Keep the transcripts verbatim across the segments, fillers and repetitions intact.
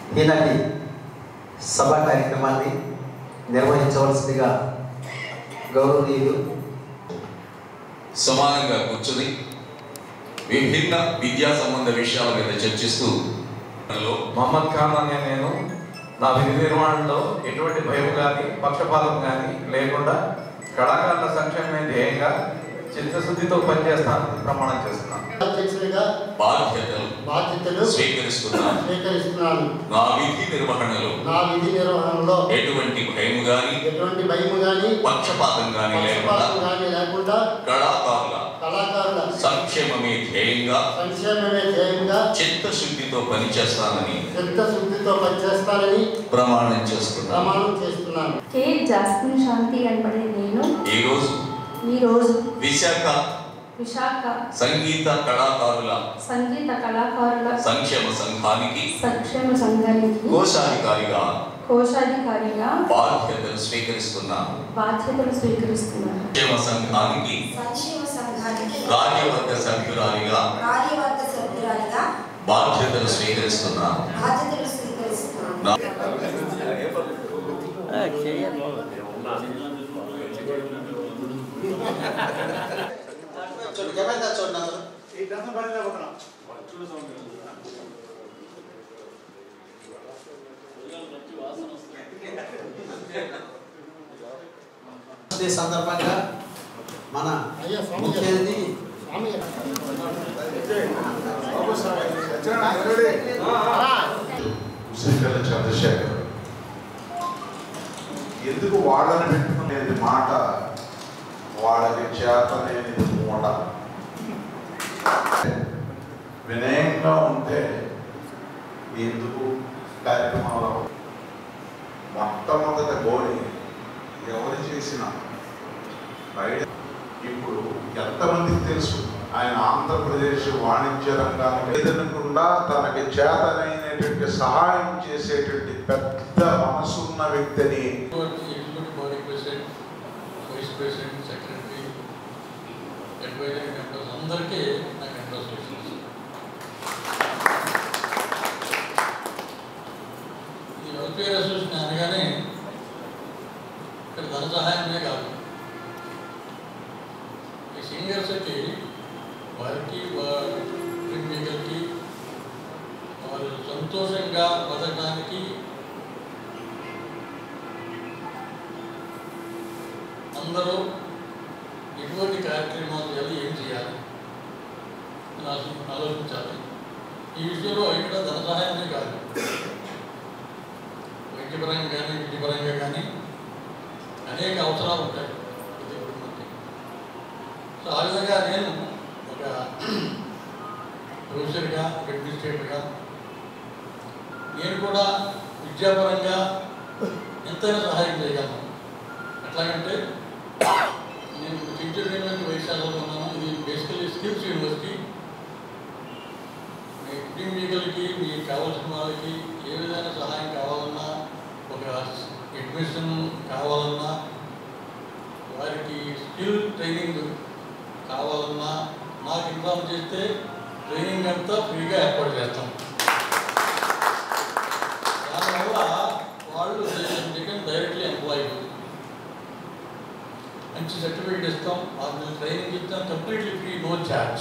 ఈనాటి సభా కార్యక్రమాన్ని నిర్వహించవలసిందిగా గౌరవనీయులు సమానంగా కూర్చుని విభిన్న విద్యా సంబంధ విషయాల మీద చర్చిస్తూ మహమ్మద్ ఖాన్ అనే నేను నా విధి నిర్వహణలో ఎటువంటి భయం కానీ పక్షపాతం కానీ లేకుండా కళాకారుల సంక్షేమమే ధ్యేయంగా చిత్తశుద్ధితో పనిచేస్తానని ప్రమాణం చేస్తున్నాను. బాధ్యతలు బాధ్యతలు స్వీకరిస్తున్నాను స్వీకరిస్తున్నాను నా విధి నిర్వహణలో నా విధి నిర్వహణలో ఎటువంటి భయం గాని ఎటువంటి భయం గాని పక్షపాతం గాని లేకుండా పక్షపాతం గాని లేకుండా కళాకారుల కళాకారుల సంక్షేమమే ధ్యేయంగా సంక్షేమమే ధ్యేయంగా చిత్తశుద్ధితో పనిచేస్తానని చిత్తశుద్ధితో పనిచేస్తానని ప్రమాణం చేస్తున్నాను ప్రమాణం చేస్తున్నాను. కే జాస్మిన్ శాంతి అనబడే నేను ఈ రోజు ఈ రోజు విశాఖ విశాఖ సంగీత కళాకారుల సంగీత కళాకారుల సంక్షేమ సంఘానికి సంక్షేమ సంఘానికి కోశాధికారిగా కోశాధికారిగా బాధ్యతలు స్వీకరిస్తున్నాను. బాధ్యతలు స్వీకరిస్తున్నాను. సంక్షేమ సంఘానికి సంక్షేమ సంఘానికి కార్యవర్గ సభ్యురాలిగా కార్యవర్గ సభ్యురాలిగా బాధ్యతలు స్వీకరిస్తున్నాను. బాధ్యతలు స్వీకరిస్తున్నాను. నా సందర్భంగా మన అయ్యా స్వామి ముఖ్య అతిథి స్వామి శ్రీకల్ల చంద్రశేఖర్ ఎందుకు వాళ్ళని పెట్టుకునేది మాట వాళ్ళకి చేత లేనిది మూట. వినయంగా ఉంటే ఎందుకు కార్యక్రమంలో మొట్టమొదటి బోడి ఎవరు చేసినా బయట ఇప్పుడు ఎంతమందికి తెలుసు ఆయన ఆంధ్రప్రదేశ్ వాణిజ్య రంగానికి ఎదురకుండా తనకి చేతనైనటువంటి సహాయం చేసేటువంటి పెద్ద మనసున్న వ్యక్తిని vice president secretary advisory members అందరికీ నా కంగ్రాచులేషన్స్. ఈ వెల్ఫేర్ అసోసియేషన్ అనగానే ఇక్కడ ధన సహాయమే కాదు, ఈ సీనియర్స్కి వారికి వారికి వారు సంతోషంగా బతకడానికి అందరూ ఎటువంటి కార్యక్రమాలు చేయాలి, ఏం చేయాలి అని ఆలోచించాలి. ఈ విషయంలో ఇక్కడ ధన సహాయమే కాదు, వైద్యపరంగా కానీ విద్యపరంగా కానీ అనేక అవసరాలు ఉంటాయి ప్రతి కుటుంబానికి. సో ఆ విధంగా నేను ఒక ప్రొఫెసర్గా ఒక అడ్మినిస్ట్రేటర్గా నేను కూడా విద్యాపరంగా ఎంతైనా సహాయం చేయగలను. ఎట్లాగంటే నేను టీచర్ యూనివర్సిటీ వైశాఖలో ఉన్నాను. ఇది బేసికలీ స్కిల్స్ యూనివర్సిటీ. మీ కుటుంబీకులకి మీకు కావాల్సిన వాళ్ళకి ఏ విధమైన సహాయం కావాలన్నా, ఒక అడ్మిషన్ కావాలన్నా, వారికి స్కిల్ ట్రైనింగ్ కావాలన్నా నాకు ఇన్ఫార్మ్ చేస్తే ట్రైనింగ్ అంతా ఫ్రీగా ఏర్పాటు చేస్తాం. దానివల్ల వాళ్ళు డైరెక్ట్లీ ఎంప్లాయబుల్. మంచి సర్టిఫికేట్ ఇస్తాం, వాళ్ళు ట్రైనింగ్ ఇస్తాం, కంప్లీట్లీ ఫ్రీ, నో ఛార్జ్.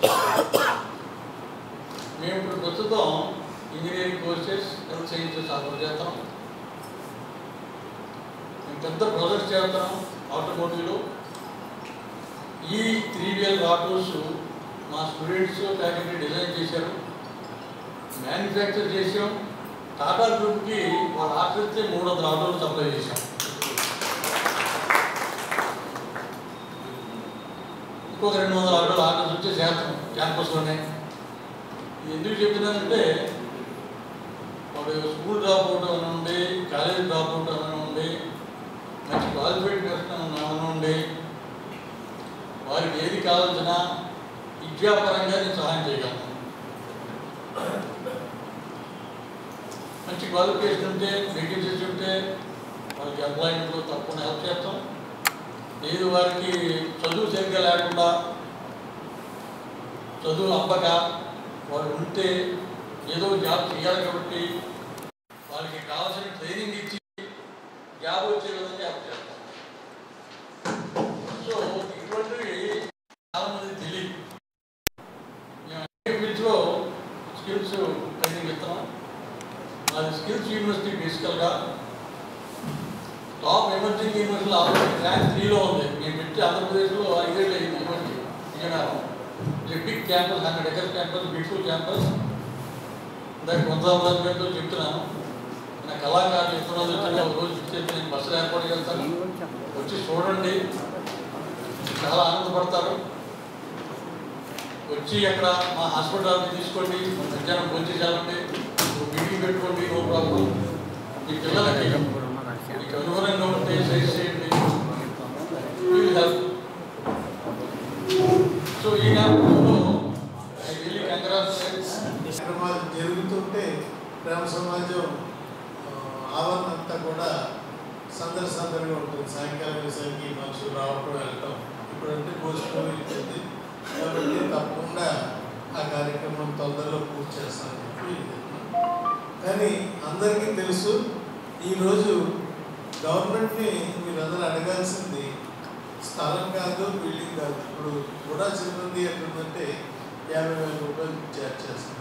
మేము ఇప్పుడు ప్రస్తుతం engineering courses, health sciences offer చేస్తాం. మేము పెద్ద ప్రాజెక్ట్స్ చేస్తాం ఆటోమోటివ్లో. ఈ త్రీ వీలర్ ఆటోస్ మా స్టూడెంట్స్ ఫ్యాకల్టీ డిజైన్ చేశారు, మ్యానుఫ్యాక్చర్ చేసాం. టాటా గ్రూప్కి వాళ్ళ ఆర్డర్ ఇస్తే మూడు వందల ఆటోలు సప్లై చేశాం. ఇంకొక రెండు వందల ఆటోలు ఆర్డర్స్ వచ్చే చేస్తాం క్యాంపస్లోనే. ఇది ఎందుకు చెప్తున్నానంటే వాడు స్కూల్ డ్రాప్ అవుట్ అనండి, కాలేజ్ డ్రాప్ అవుట్ అనండి, మంచి క్వాలిఫైడ్ పర్సన్ అనండి, వారికి ఏది కావాల్సిన విద్యాపరంగా నేను సహాయం చేయగలను. మంచి క్వాలిఫికేషన్ ఉంటే, వేకెన్సీస్ ఉంటే వాళ్ళకి ఎంప్లాయ్మెంట్లో తప్పకుండా హెల్ప్ చేస్తాం. లేదు వారికి చదువు సరిగ్గా లేకుండా, చదువు అబ్బక వాడు ఉంటే ఏదో జాబ్ చేయాలి కాబట్టి వాళ్ళకి కావాల్సిన ట్రైనింగ్ ఇచ్చి జాబ్ వచ్చే విధంగా అప్ చేస్తాం. సో ఇటువంటివి చాలామంది తెలియదు. మేము అన్ని ఫీల్డ్స్లో స్కిల్స్ ట్రైనింగ్ ఇస్తాం. అది స్కిల్స్ యూనివర్సిటీ బేసికల్గా టాప్ ఎమర్జింగ్ యూనివర్సిటీలో ఆల్రెడీ ర్యాంక్ త్రీలో ఉంది. మేము పెట్టి ఆంధ్రప్రదేశ్లో ఐదేళ్ళు అయింది university Vizianagaram. Big campus, hundred acre campus, beautiful campus. దానికి వందల పేరుతో చెప్తున్నాను. నా కళాకారులు ఎత్తున్నది వచ్చి ఒక రోజు చేసి నేను బస్సులు ఏర్పాటు చేస్తాను, వచ్చి చూడండి, చాలా ఆనందపడతారు. వచ్చి అక్కడ మా హాస్పిటల్ని తీసుకోండి, మధ్యాహ్నం భోజనం చేయాలండి, మీటింగ్ పెట్టుకోండి, నో ప్రాబ్లం. మీ పిల్లలకి మీకు అనుగుణంగా ఉంటే సైజ్ చేయండి, విల్ హెల్ప్. సో ఈ నేపథ్యంలో ఐ రియల్లీ కంగ్రాచులేట్. కార్యక్రమాలు జరుగుతుంటే గ్రామ సమాజం ఆవరణ అంతా కూడా సందడి సందడిగా ఉంటుంది. సాయంకాలం వేసరికి మనుషులు రావటం వెళ్ళటం ఇప్పుడంటే పోస్టులు ఉంటుంది కాబట్టి తప్పకుండా ఆ కార్యక్రమం తొందరలో పూర్తి చేస్తామని చెప్పి. కానీ అందరికీ తెలుసు, ఈరోజు గవర్నమెంట్ని మీరందరూ అడగాల్సింది స్థలం కాదు, బిల్డింగ్ కాదు. ఇప్పుడు కూడా సిబ్బంది ఎట్లుందంటే యాభై వేల రూపాయలు చార్జ్ చేస్తున్నారు.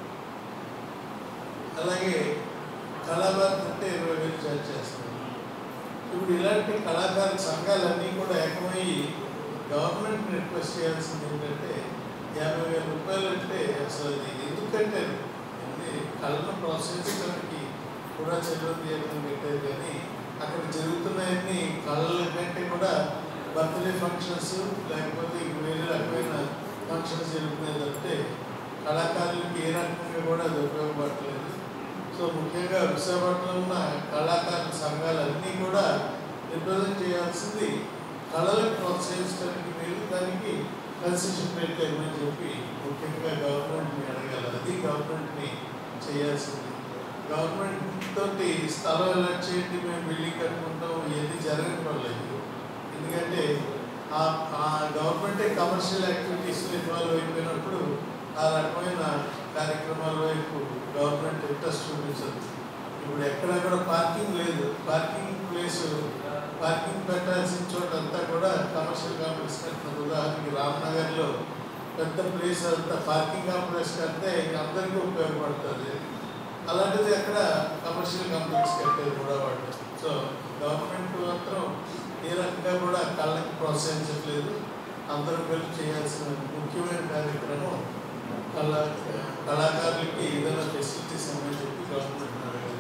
అలాగే కళాభారతి అంటే ఇరవై వేలు చార్జ్ చేస్తున్నారు. ఇప్పుడు ఇలాంటి కళాకార సంఘాలన్నీ కూడా ఏకమయ్యి గవర్నమెంట్ని రిక్వెస్ట్ చేయాల్సింది ఏంటంటే యాభై వేల రూపాయలు అంటే అసలు అది ఎందుకంటే కళను ప్రోత్సహించడానికి కూడా చెల్లు తీయడం పెట్టేది. కానీ అక్కడ జరుగుతున్నాయన్నీ కళల కంటే కూడా బర్త్డే ఫంక్షన్స్ లేకపోతే వేరే రకమైన ఫంక్షన్స్ జరుగుతున్నాయి అంటే కళాకారులకి ఏ రకంగా కూడా అది ఉపయోగపడలేదు. సో ముఖ్యంగా విశాఖపట్నంలో ఉన్న కళాకారుల సంఘాలన్నీ కూడా రిప్రజెంట్ చేయాల్సింది కళలకు ప్రోత్సహించడానికి మీరు దానికి కన్సెషన్ రేట్ ఇవ్వమని చెప్పి ముఖ్యంగా గవర్నమెంట్ని అడగాలి. అది గవర్నమెంట్ని చేయాల్సింది. గవర్నమెంట్ తోటి స్థలం ఎలా చేయండి, మేము బిల్డింగ్ కట్టుకుంటాం, ఏది జరగని పర్లేదు. ఎందుకంటే ఆ గవర్నమెంటే కమర్షియల్ యాక్టివిటీస్లో ఇన్వాల్వ్ అయిపోయినప్పుడు ఆ రకమైన కార్యక్రమాల వైపు గవర్నమెంట్ ఇంట్రెస్ట్ చూపించదు. ఇప్పుడు ఎక్కడ కూడా పార్కింగ్ లేదు. పార్కింగ్ ప్లేస్ పార్కింగ్ పెట్టాల్సిన చోట అంతా కూడా కమర్షియల్ కాంప్లెక్స్ కట్టినది. ఉదాహరణకి రామ్నగర్లో పెద్ద ప్లేస్ అంతా పార్కింగ్ కాంప్లెక్స్ కడితే అందరికీ ఉపయోగపడుతుంది. అలాంటిది అక్కడ కమర్షియల్ కాంప్లెక్స్ కట్టేది కూడా వాడు. సో గవర్నమెంట్ మాత్రం ఏ రకంగా కూడా కళ్ళకి ప్రోత్సహించట్లేదు. అందరూ కలిసి చేయాల్సిన ముఖ్యమైన కార్యక్రమం కళా కళాకారులకి ఏదైనా ఫెసిలిటీస్ ఇవ్వమని చెప్పి గవర్నమెంట్ అడగాలి.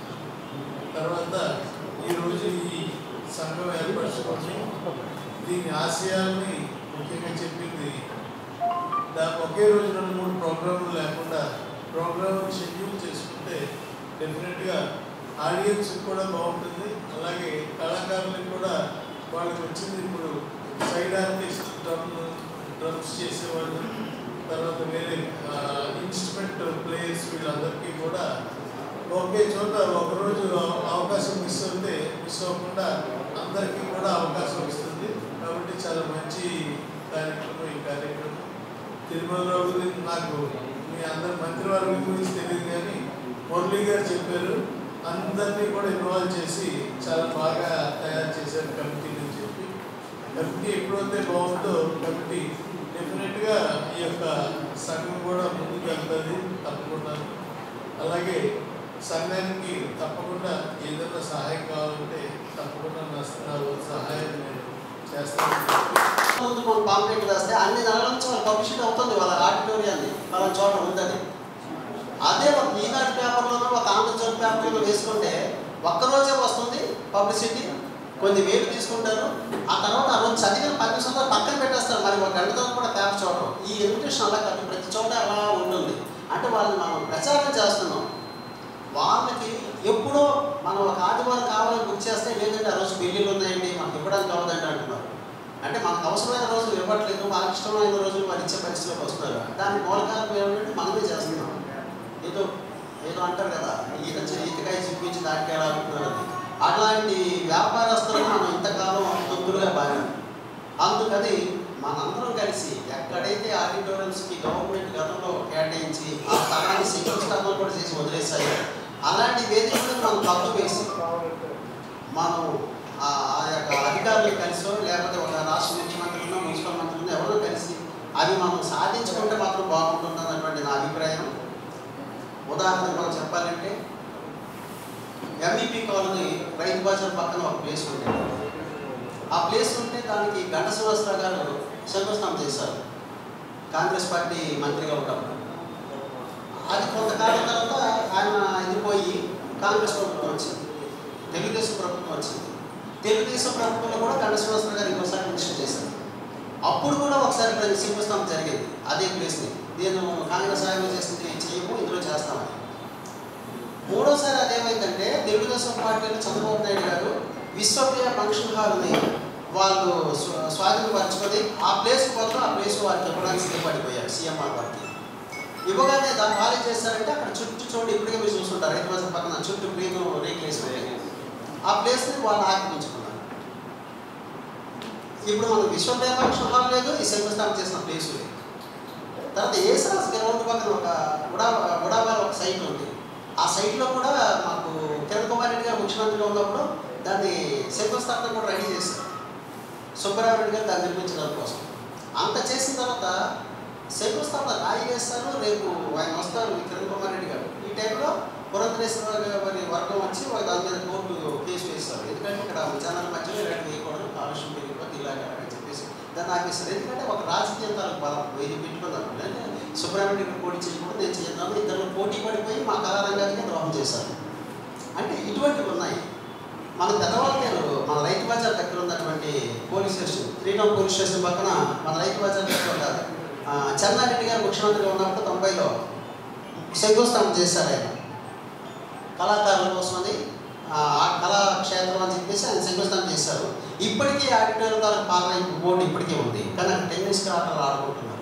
తర్వాత ఈరోజు ఈ సంఘం ఏర్పరచుకొని దీని ఆశయాల్ని ముఖ్యంగా చెప్పింది. దానికి ఒకే రోజు రెండు మూడు ప్రోగ్రాములు లేకుండా ప్రోగ్రామ్ షెడ్యూల్ చేసుకుంటే డెఫినెట్గా ఆడియన్స్ కూడా బాగుంటుంది. అలాగే కళాకారులకు కూడా వాళ్ళకి వచ్చింది ఇప్పుడు సైడ్ ఆర్టిస్ట్ డ్రమ్ డ్రమ్స్ చేసేవాళ్ళు, తర్వాత వేరే ఇన్స్ట్రుమెంట్ ప్లేయర్స్ వీళ్ళందరికీ కూడా ఒకే చోట ఒకరోజు అవకాశం మిస్ అవుతే మిస్ అవ్వకుండా అందరికీ కూడా అవకాశం ఇస్తుంది. కాబట్టి చాలా మంచి కార్యక్రమం ఈ కార్యక్రమం. తిరుమలరావు గురించి నాకు మీ అందరి మంత్రివర్గం గురించి తెలియదు, కానీ మురళీ గారు చెప్పారు అందరినీ కూడా ఇన్వాల్వ్ చేసి చాలా బాగా తయారు చేశారు కమిటీని అని చెప్పి. కమిటీ ఎప్పుడైతే బాగుందో కమిటీ డెఫినెట్గా ఈ యొక్క సంఘం కూడా ముందుకు వెళ్తుంది తప్పకుండా. అలాగే సంఘానికి తప్పకుండా ఏదైనా సహాయం కావాలంటే తప్పకుండా నా సహాయం నేను చేస్తాను. మనం పాంప్లెట్ వేస్తే అన్ని నెలల నుంచి వాళ్ళ పబ్లిసిటీ అవుతుంది, వాళ్ళ ఆడిటోరియాన్ని వాళ్ళ చోట ఉందని. అదే ఒక ఈనాడు పేపర్లోనో ఒక ఆంధ్రజ్యోతి పేపర్లో వేసుకుంటే ఒక్కరోజే వస్తుంది పబ్లిసిటీ, కొన్ని వేలు తీసుకుంటారు. ఆ తర్వాత ఆ రోజు చదివిన పది నిమిషాల్లో పక్కన పెట్టేస్తారు, మరి ఒక గంట తర్వాత కూడా పేపర్ చూడడం. ఈ ఇన్విటేషన్ అలా కాదు, ప్రతి చోట అలా ఉంటుంది. అంటే వాళ్ళని మనం ప్రచారం చేస్తున్నాం. వాళ్ళకి ఎప్పుడో మనం ఒక ఆదివారం కావాలని బుక్ చేస్తే లేదంటే ఆ రోజు బిల్లులు ఉన్నాయండి మనకు ఇవ్వడానికి కావద్దంటే అంటున్నారు. అంటే మనకు అవసరమైన రోజులు ఇవ్వట్లేదు, వాళ్ళకి ఇష్టమైన రోజులు వాళ్ళు ఇచ్చే పరిస్థితిలోకి వస్తున్నారు. దానికి మూలకారణం ఏమిటంటే మనమే చేస్తున్నాం. ఏదో ఏదో అంటారు కదా, ఈత ఈతకాయ చూపించి దానికి ఎలా అంటున్నారు. అది అలాంటి వ్యాపారస్తులను మనం ఇంతకాలం తొందరగా బాగాం. అందుకని మనందరం కలిసి ఎక్కడైతే ఆడిటోరియంస్కి గవర్నమెంట్ గతంలో కేటాయించి ఆ స్థలాన్ని శంకుస్థాపన కూడా చేసి వదిలేశాయి, అలాంటి వేదికలను మనం తప్పు వేసి మనం ఆ యొక్క అధికారులు కలిసో లేకపోతే ఒక రాష్ట్ర ముఖ్యమంత్రులను మున్సిపల్ మంత్రులను ఎవరో కలిసి అవి మనం సాధించుకుంటే మాత్రం బాగుంటుంది అన్నటువంటి నా అభిప్రాయం. ఉదాహరణకు మనం చెప్పాలంటే ఎంఈపీ కాలనీ రైతు బజార్ పక్కన ఒక ప్లేస్ ఉండేది. ఆ ప్లేస్ ఉంటే దానికి గంట శ్రీనివాసరావు గారు శంకుస్థాపన చేశారు కాంగ్రెస్ పార్టీ మంత్రిగా ఉన్నప్పుడు. అది కొంతకాలం తర్వాత ఆయన ఇది పోయి కాంగ్రెస్ ప్రభుత్వం వచ్చింది, తెలుగుదేశం ప్రభుత్వం వచ్చింది. తెలుగుదేశం ప్రభుత్వంలో కూడా గంట శ్రీనివాసరావు గారు ఇంకోసారి మినిస్టర్ చేశారు. అప్పుడు కూడా ఒకసారి దానికి శంకుస్థాపన జరిగింది అదే ప్లేస్ని. నేను కాంగ్రెస్ హయాంలో చేసింది చేయము, ఇందులో చేస్తామని. మూడోసారి అదేమైందంటే తెలుగుదేశం పార్టీలో చంద్రబాబు నాయుడు గారు విశ్వప్రియ ఫంక్షన్ హాల్ని వాళ్ళు స్వాధీనపరచుకొని ఆ ప్లేస్ బదులు ఆ ప్లేస్ వారికి ఇవ్వడానికి సిద్ధపడిపోయారు సీఎంఆర్ వారికి. ఇవ్వగానే దాన్ని వాళ్ళు చేస్తారంటే అక్కడ చుట్టూ చూడండి, ఇప్పటికే మీరు చూస్తుంటారు రైతు బజార్ పక్కన చుట్టూ ప్లేను రేక్లేసి పోయాయి. ఆ ప్లేస్ని వాళ్ళు ఆక్రమించుకున్నారు. ఇప్పుడు మనకు విశ్వప్రియ ఫంక్షన్ హాల్ లేదు, ఈ శంకుస్థాపన చేసిన ప్లేస్ లేదు. తర్వాత ఏసరాస్ గ్రౌండ్ పక్కన ఒక ఉడా ఉడాబాల ఒక సైట్ ఉంది. ఆ సైట్లో కూడా మాకు కిరణ్ కుమార్ రెడ్డి గారు ముఖ్యమంత్రిగా ఉన్నప్పుడు దాన్ని శంకుస్థాపన కూడా రెడీ చేశారు. సుబ్బారావు రెడ్డి గారు దాన్ని నిర్మించడం కోసం. అంత చేసిన తర్వాత శంకుస్థాపన రాయి వేస్తారు, రేపు ఆయన వస్తారు కిరణ్ కుమార్ రెడ్డి గారు. ఈ టైంలో పురంధరేశ్వర గారి వర్గం వచ్చి దాని మీద కోర్టు కేసు వేస్తారు. ఎందుకంటే ఇక్కడ జనాల మధ్యలో ఇలాంటి వేయకూడదు, కాలుష్యం పెరిగిపోతే ఇలాగా అని చెప్పేసి దాన్ని ఆపేస్తారు. ఎందుకంటే ఒక రాజకీయ తాలకు బలం ఇది పెట్టుకున్నారు. అంటే సుబ్రహ్మణ్య రెడ్డి పోటీ చేయకూడదు, నేను చేద్దాము, ఇద్దరు పోటీ పడిపోయి మా కళారంగానికి ద్రోహం చేశారు. అంటే ఇటువంటివి ఉన్నాయి. మన పెద్దవాళ్ళకేరు మన రైతు బజార్ దగ్గర ఉన్నటువంటి police station, Sriram police station పక్కన మన రైతు బజార్ దగ్గర ఉంటారు. చెన్నారెడ్డి గారు ముఖ్యమంత్రిగా ఉన్నప్పుడు తొంభైలో శంకుస్థాపన చేశారు ఆయన కళాకారుల కోసమని. ఆ కళాక్షేత్రం అని చెప్పేసి ఆయన శంకుస్థాపన చేశారు. ఇప్పటికీ ఆడిటోరియం తాలూకు పాలన బోర్డు ఇప్పటికీ ఉంది, కానీ అక్కడ టెన్నిస్ ఆటలు ఆడుకుంటున్నారు.